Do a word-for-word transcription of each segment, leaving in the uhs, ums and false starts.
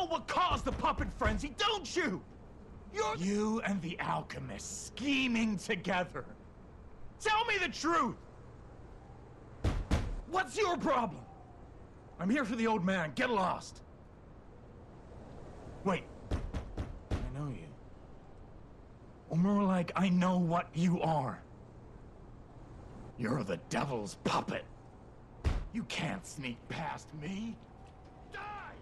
what caused the puppet frenzy, don't you? You're... You and the alchemist scheming together. Tell me the truth! What's your problem? I'm here for the old man. Get lost. Wait. I know you. Or more like, I know what you are. You're the devil's puppet. You can't sneak past me. Die!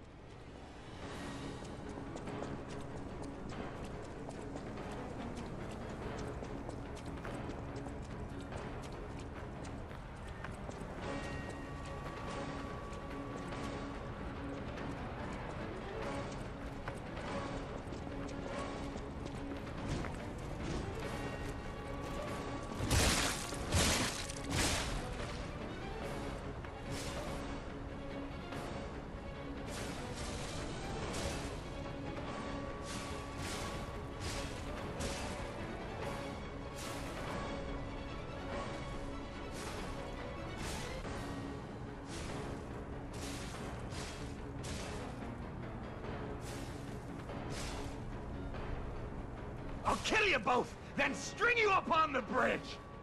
I'll kill you both, then string you up on the bridge!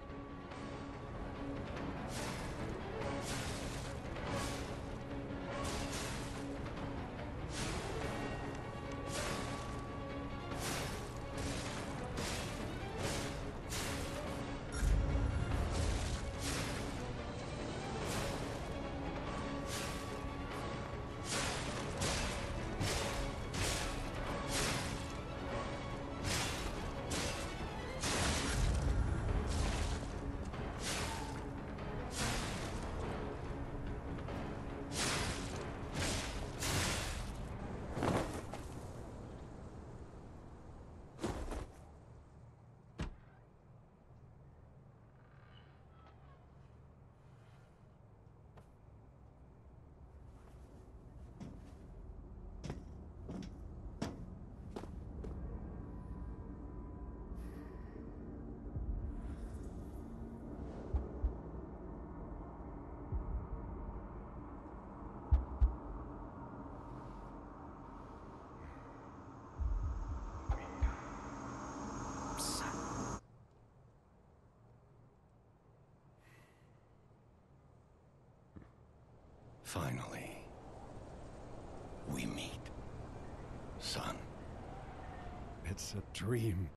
Finally, we meet, son. It's a dream.